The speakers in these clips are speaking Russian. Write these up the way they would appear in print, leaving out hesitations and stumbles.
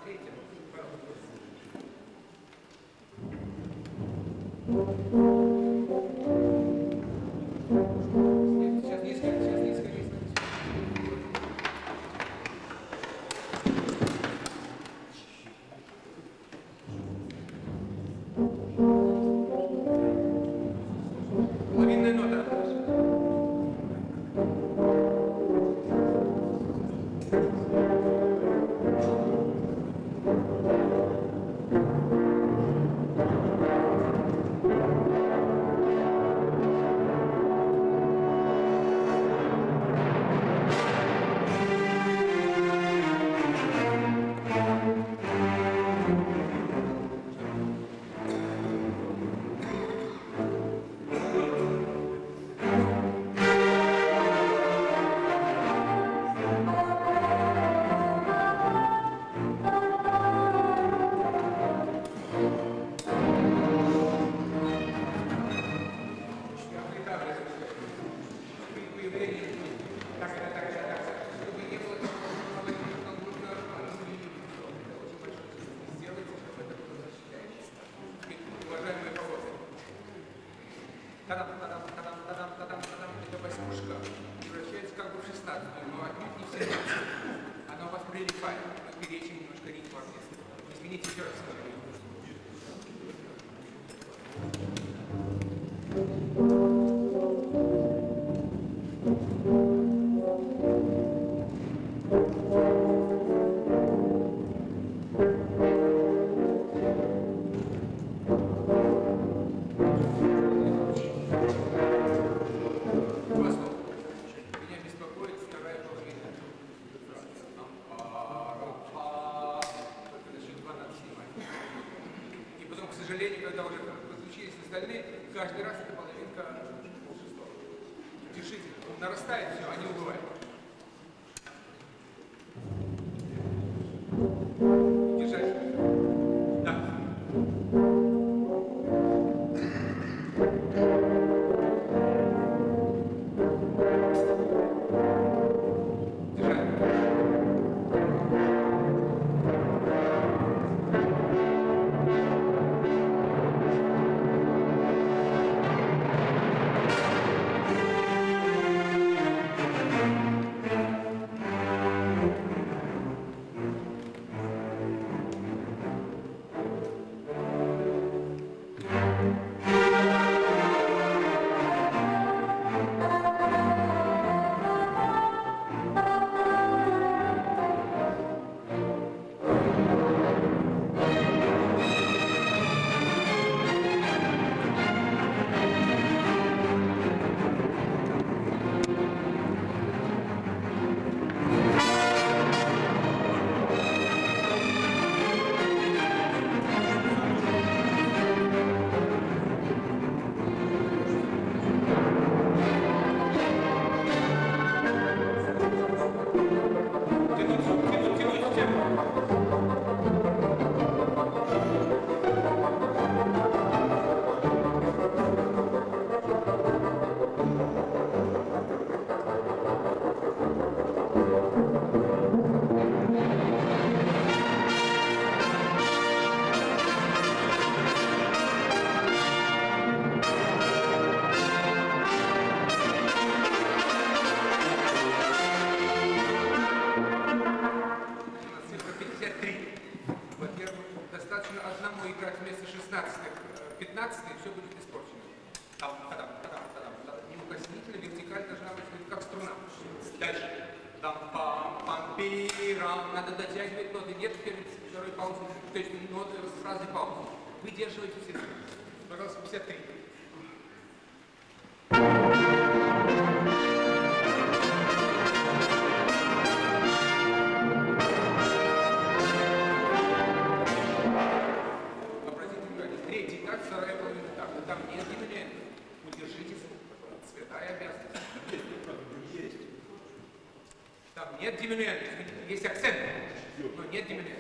Надо дотягивать ноты, нет перед второй паузы, то есть ноты с разной паузы. Выдерживайте все. Пожалуйста, 53. Обратите внимание, третий так, вторая половина так. Но там нет диминента. Удержите звук. Святая обязанность. Там нет диминента. Есть акцент, но нет диминента.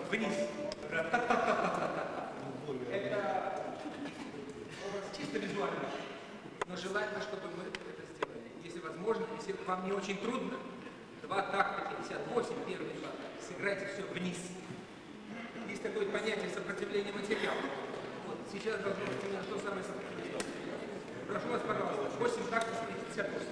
вниз. Это чисто визуально. Но желательно, чтобы мы это сделали. Если возможно, если вам не очень трудно, 2 такта 58, первый 2 такта, сыграйте все вниз. Есть такое понятие сопротивления материала. Вот сейчас должно быть именно то самое сопротивление. Прошу вас, пожалуйста, 8 тактов 58.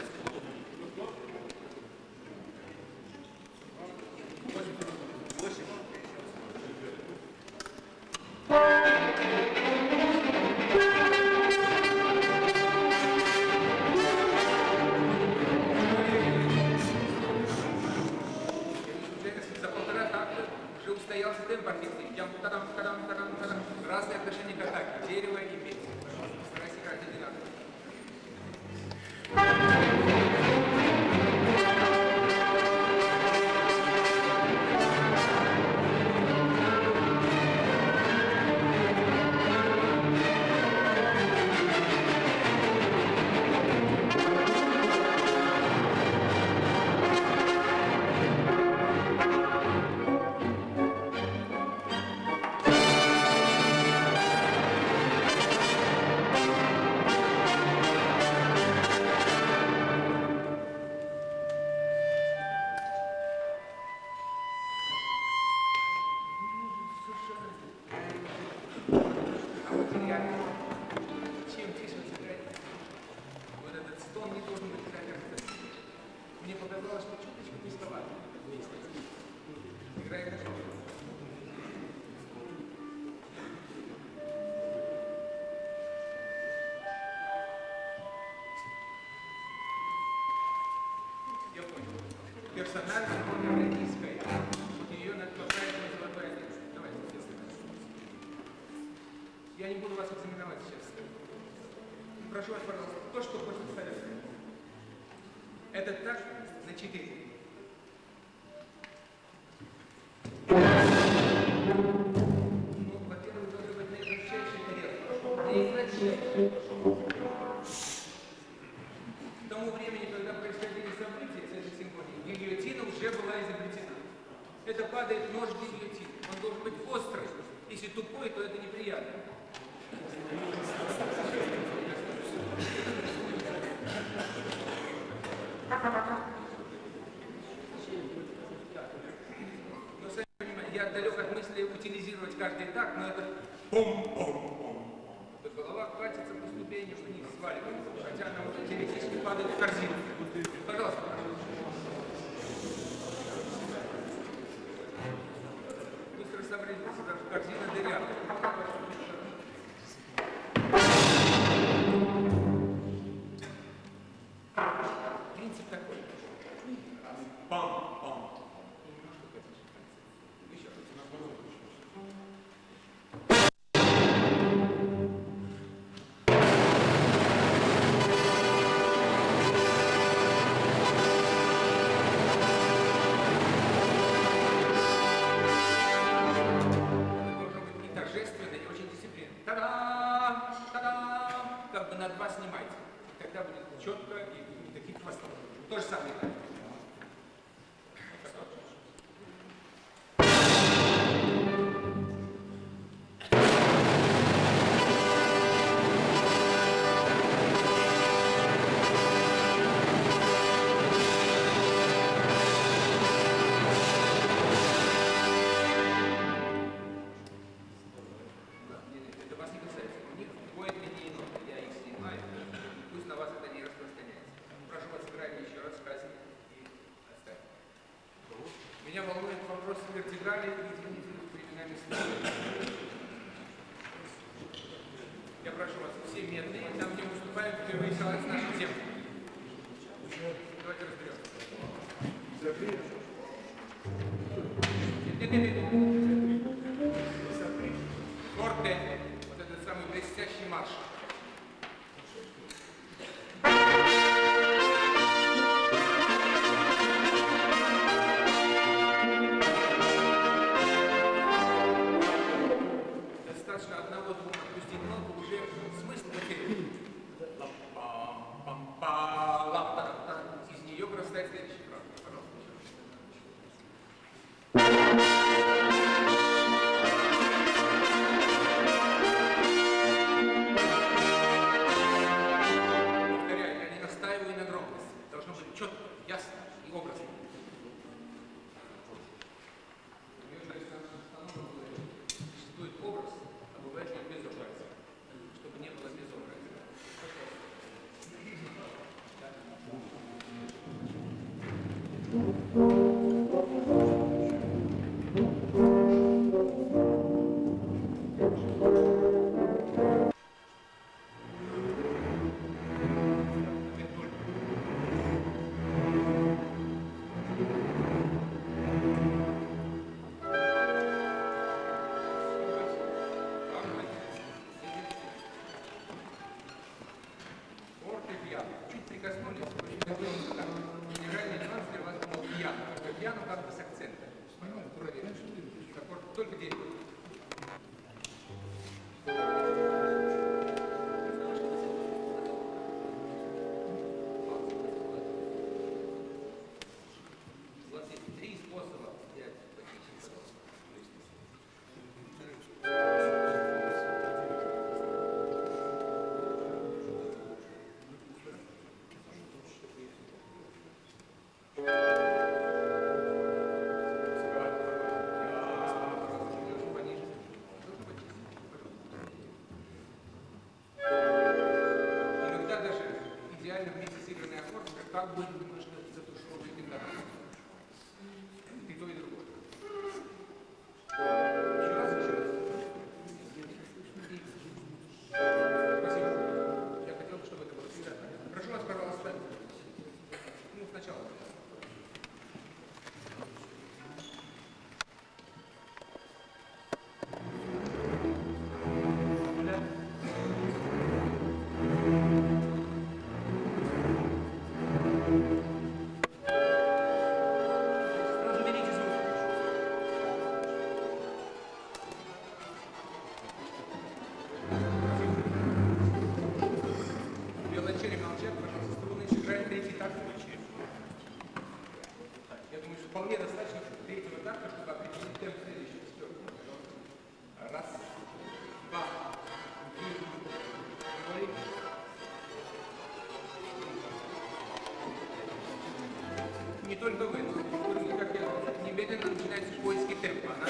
Разные отношения к атаке. Дерево и медь. Старайся играть одинаково. Чем тише вы сыграете, вот этот стон не должен быть как-то. Мне показалось, что чуточку низковато вместе. Играет хорошо. Я понял. Персонально номер низкая. Ее надо поправить на золотой отец. Давайте, я не буду вас экзаменовать сейчас. Прошу вас, пожалуйста, то, что хочет сказать. Это так на 4. Ну, во-первых, должны быть наикратчайшие тарелки. Наикратчайшие. К тому времени, когда происходили события с этой симфонией, гильотина уже была изобретена. Это падает нож гильотины. Он должен быть острый. Если тупой, то это неприятно. Но сами понимаете, я далек от мысли утилизировать каждый такт, но это пом-пом-пом. Голова катится по ступеням вниз, сваливается, хотя она уже теоретически падает в корзину. Пожалуйста, быстро собрались, даже корзина дырявая. Принцип такой. Пам-пам. Еще раз. Как бы на 2 снимайте. И тогда будет четко и таких хвостов. То же самое. Это вас не касается. У них двое линий ноты. Я их снимаю. Пусть на вас это не распространяется. Прошу вас, сыграйте еще раз сказки и оставьте. Меня волнует вопрос вертикали и временами слова. Я прошу вас, все медные, там, где выступают впервые с нашей темы. Давайте разберем. Форте. Вот этот самый блестящий марш. Достаточно одного-двух отпустить ноту, уже смысл потерян. Из нее вырастает следующий фраз. Пожалуйста. только дерево. У вас есть 3 способа взять практически. Иногда даже идеально вместе сыгранный аккорд, как бы немножко затушевывает интонацию. И то, и другое. Еще раз, еще раз. Спасибо. Я хотел, чтобы это было всегда понятно. Прошу вас, пожалуйста. Ну, сначала. Сразу берите звук. Виолончели молчат, пожалуйста, струны сыграют третий такт. Я думаю, что вполне достаточно третьего такта, чтобы определить темп следующего четвертого. Раз, два, три, ноль. Не только вы, но как я, немедленно начинаются поиски темпа. Она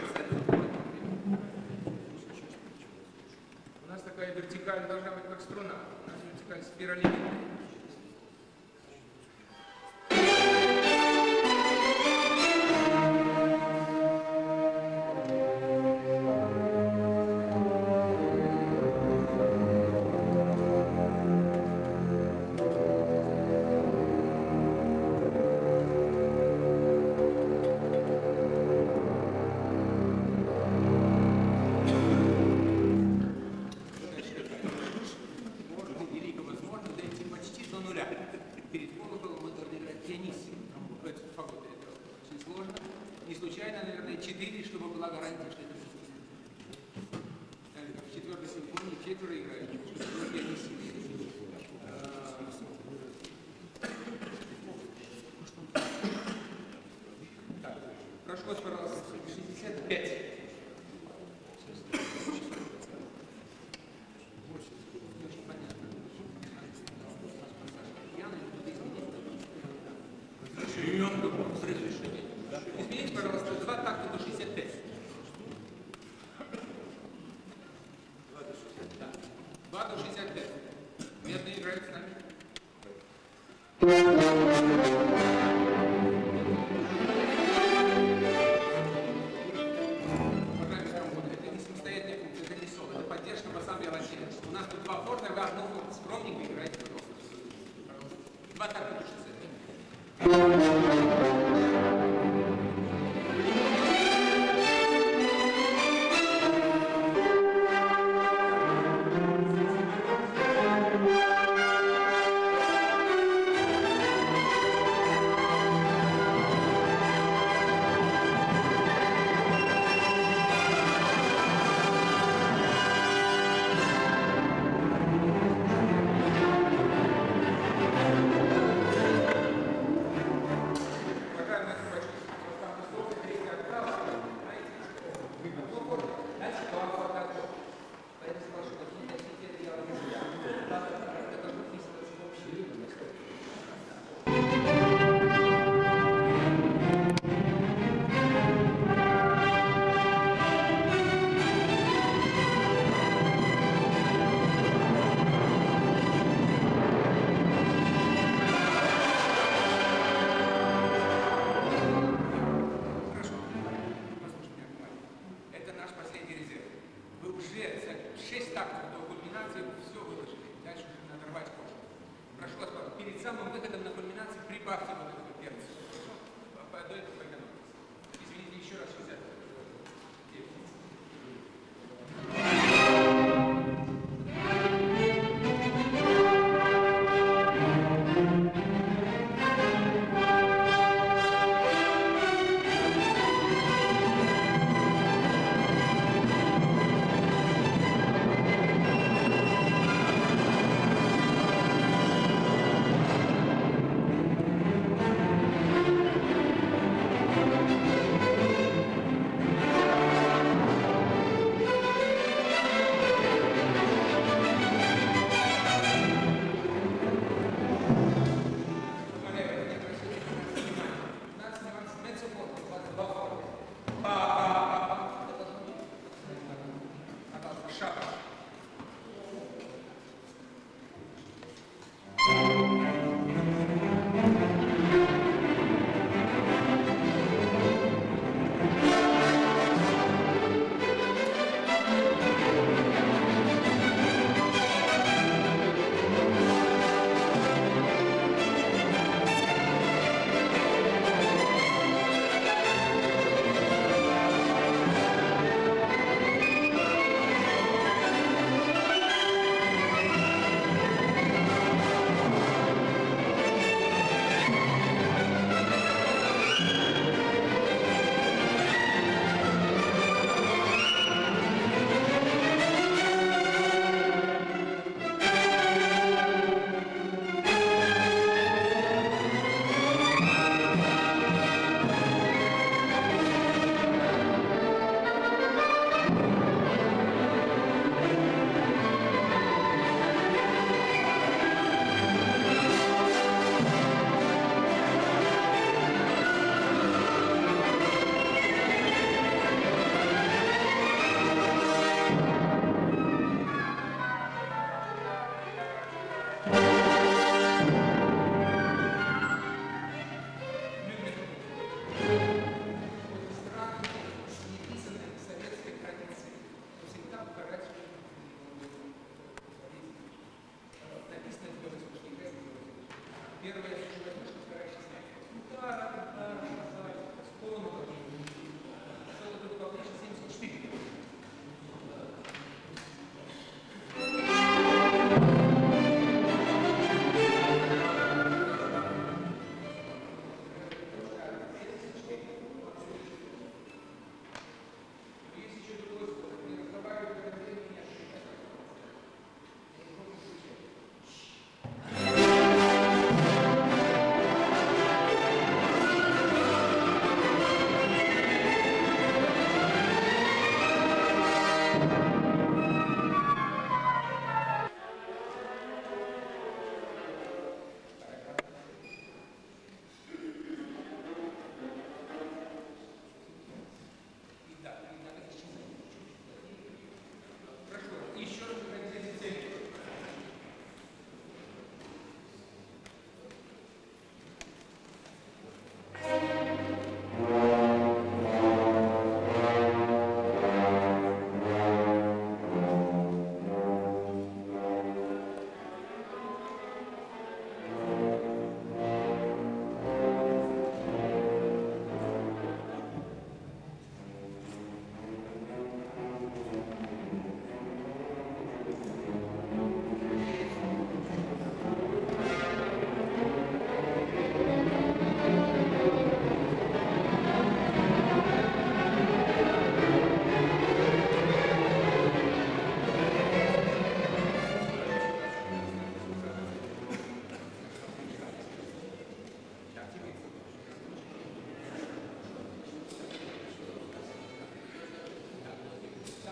у нас такая вертикаль должна быть как струна. У нас вертикаль спиралевидная. Велико возможно дойти почти до нуля. Перед колоколом мы должны играть пианиссимо. Это фаготы, это очень сложно. Не случайно, наверное, 4, чтобы была гарантия, что это будет. В четвертой симфонии 4 играют, чтобы было пианиссимо. Так, прошу вас, пожалуйста, 65. Измените, пожалуйста, 2 такта до 65. Да. 2 до 65. Медные играют с нами.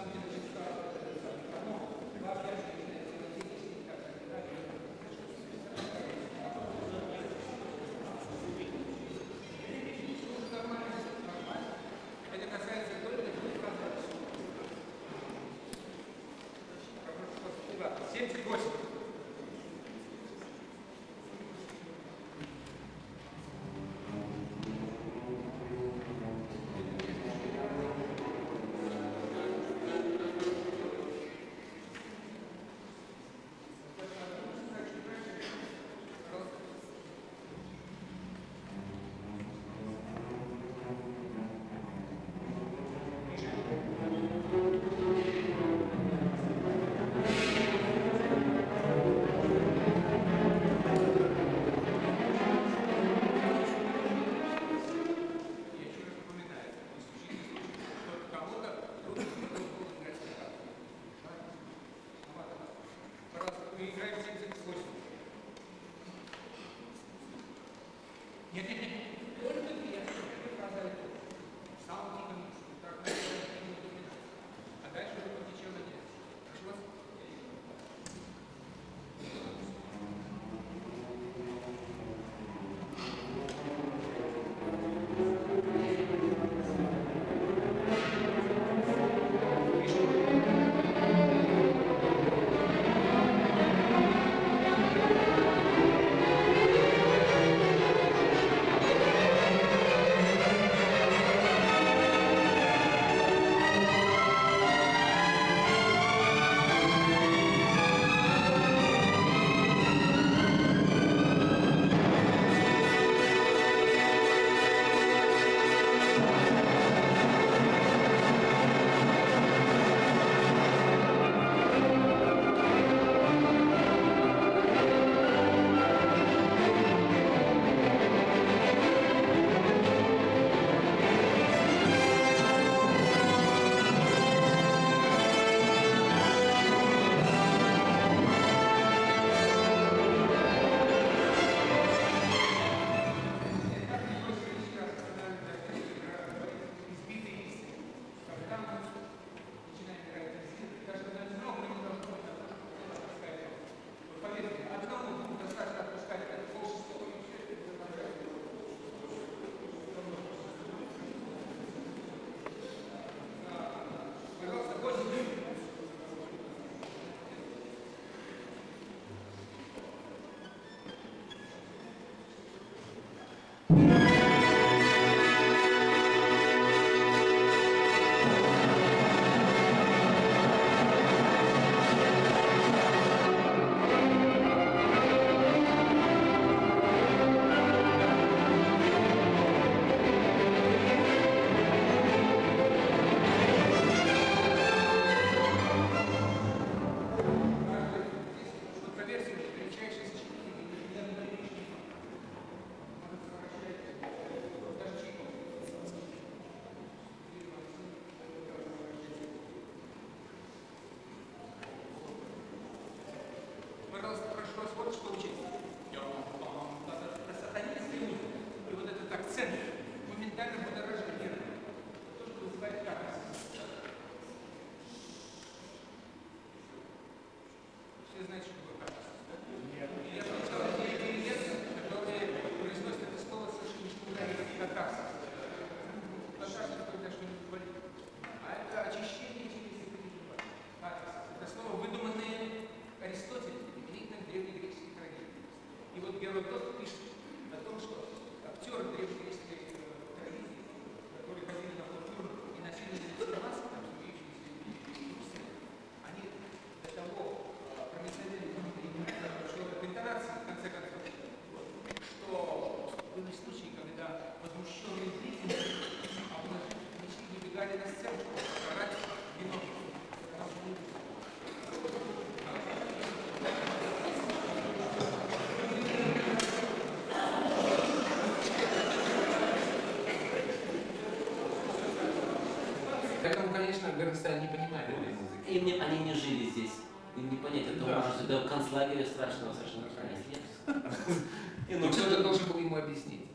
Это касается только двух контрактов. 78. Нет, нет, нет. Только я фраза это. Сам а дальше уже ничего нет. Прошу вас. Пожалуйста, прошу вас вот что учить. Про сатанинский музыку. И вот этот акцент моментально будоражит нервы. То, что вызывает катарсис. Все знают, что такое катарсис, да? Нет. Я сначала интеллигенты, которые произносят это слово совершенно не ударит катарсис. Катарсис, когда что-нибудь болит. А это очищение через катарсис. Это слово выдуманное Аристотелем. Древнегреческих трагедий. И вот Геродот пишет о том, что актеры древнегреческой трагедии, которые ходили на культуру и носили на лице маски, там, имеющиеся они до того проницательны, что в интонации, в конце концов, что были случаи, когда возмущенные зрители выбегали на сцену, чтобы покарать виновных. Поэтому, конечно, Бернстайн не понимает этой музыки. Они не жили здесь. Им не понять этого, да. Может, это концлагеря страшного совершенно нет. Но кто-то должен был ему объяснить.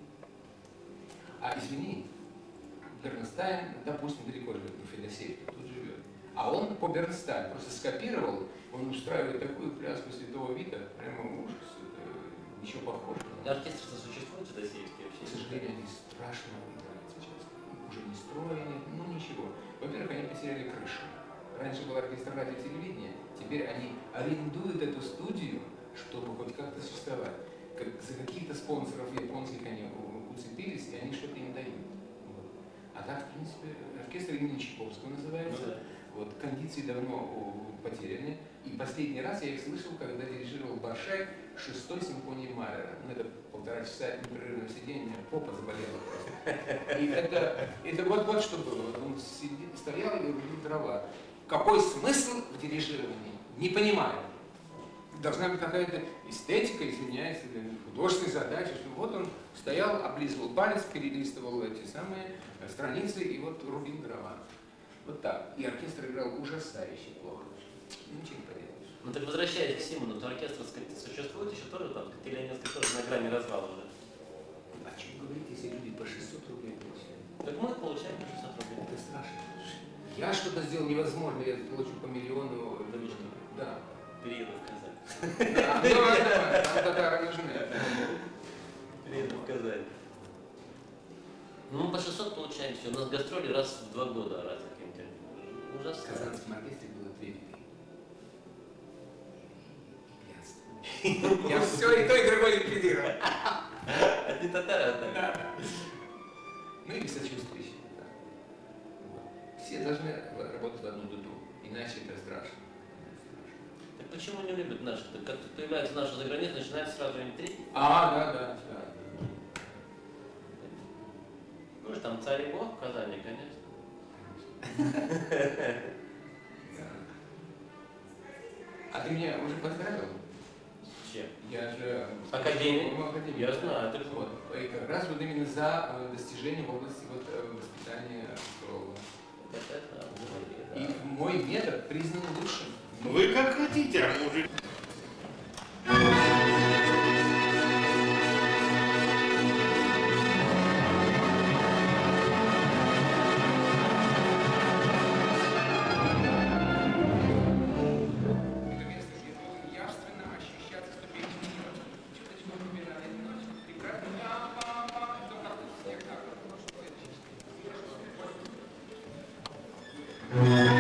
А извини, Бернстайн, допустим, далеко живет, в Федосеевке, тут живет. А он по Бернстайн просто скопировал, он устраивает такую пляску святого вида, прямо ужас, это ничего похожего. Оркестр-то существует в Российске вообще? К сожалению, они страшно играют сейчас. Уже не стройные, ну ничего. Во-первых, они потеряли крышу. Раньше был оркестр радио и телевидения, теперь они арендуют эту студию, чтобы хоть как-то существовать. За каких-то спонсоров японских они уцепились, и они что-то им дают. Вот. А так, в принципе, оркестр имени Чайковского называется. Ну, да. Вот, кондиции давно потеряны. И последний раз я их слышал, когда дирижировал Баршай 6-й симфонии Малера. Ну, это 1,5 часа непрерывного сидения, у меня попа заболела просто. И это вот что было. Вот он стоял и рубил дрова. Какой смысл в дирижировании? Не понимаю. Должна быть какая-то эстетика, извиняюсь, художественная задача, что вот он стоял, облизывал палец, перелистывал эти самые страницы и вот рубил дрова. Вот так. И оркестр играл ужасающе плохо. Ничего не поделаешь. Ну так возвращаясь к Симону, то оркестр существует еще тоже там, или они тоже на грани развала уже? О чем говорить, если люди по 600 рублей получают? Так мы получаем по 600 рублей. Это страшно. Я что-то сделал невозможно, я получу по миллиону. Да. Перееду в Казань. Да, давай, там татары нужны. Перееду в Казань. Ну мы по 600 получаем все. У нас гастроли раз в 2 года, раз каким-то. В Ужасно. Казанском оркестре было 2 виды. Ясно. Я все и то, и другое ликвидировал. Одни татары, а так. Да. Ну и сочувствующие. Да. Вот. Все должны работать в одну дуду, иначе это страшно. Так почему не любят наши? Так как появляется наши за границей, начинает сразу им третий. Да. Ну же там царь и бог в Казани, конечно. А ты меня уже поздравил? С чем? Я же... Академия? Академию. Я знаю, ты Вот. И как раз вот именно за достижение в области воспитания астролога. И мой метод признан лучшим. Вы как хотите, а мужик. Это место, где должен явственно ощущаться ступень мира. Чуточку напоминает ночь. Прекрасно. Все как в снег. Ну что это?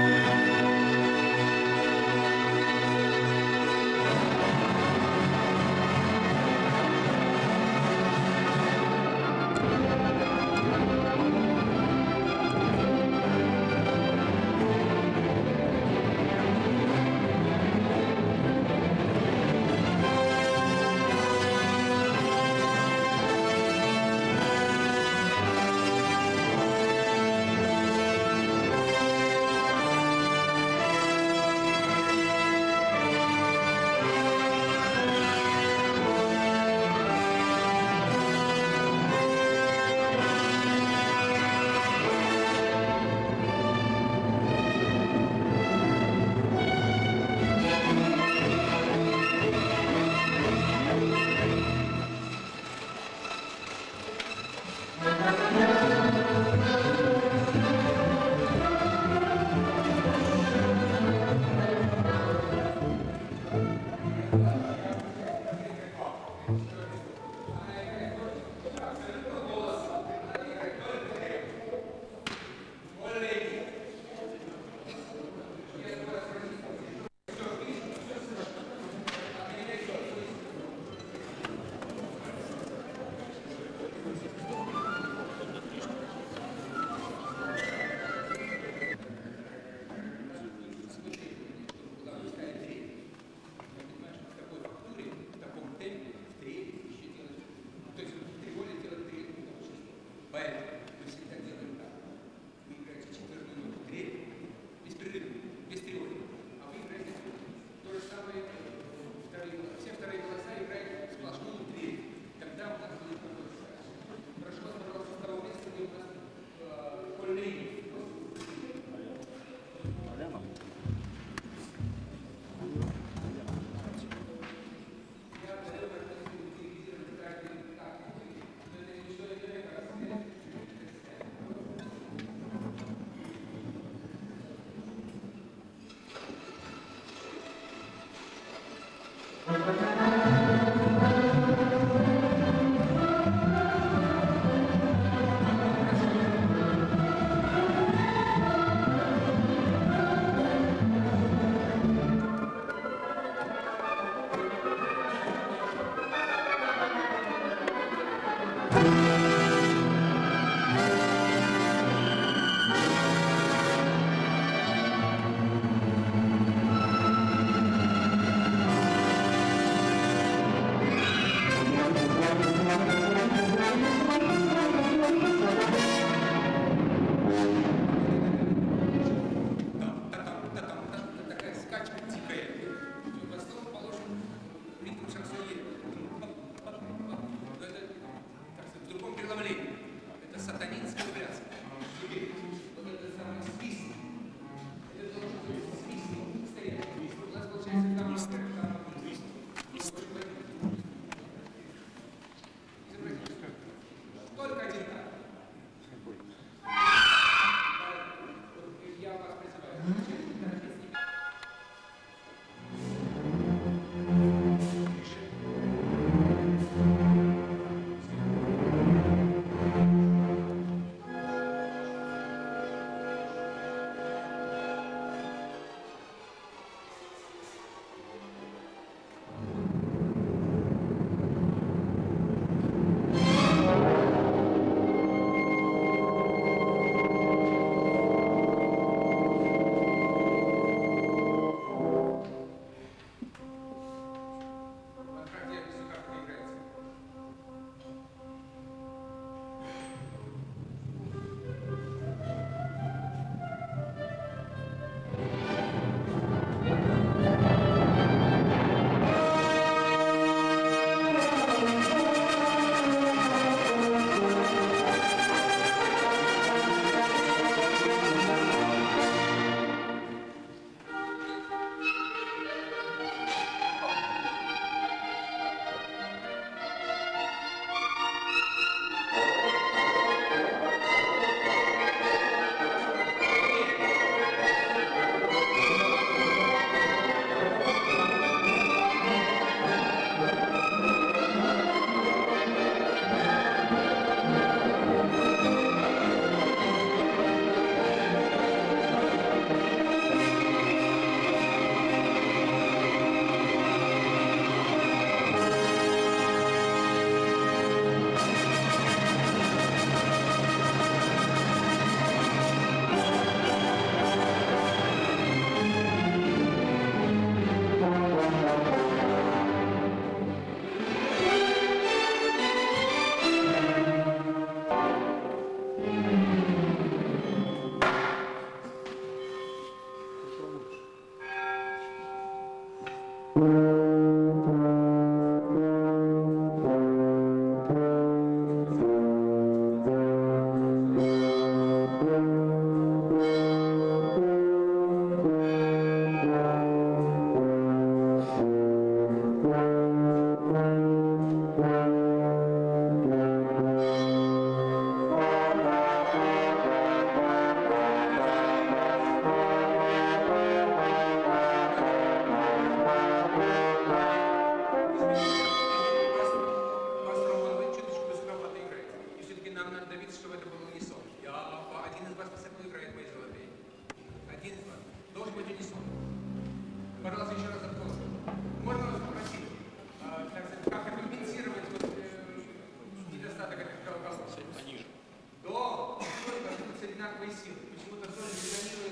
силы. Почему-то зона регулирует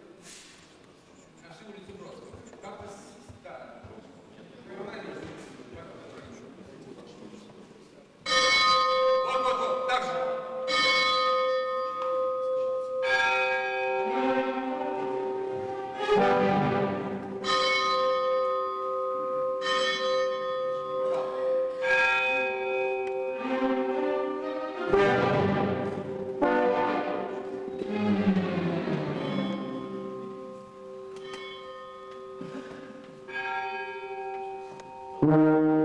нашу улицу Бродского. Как-то, да. Молодец. Вот, так же. Thank you.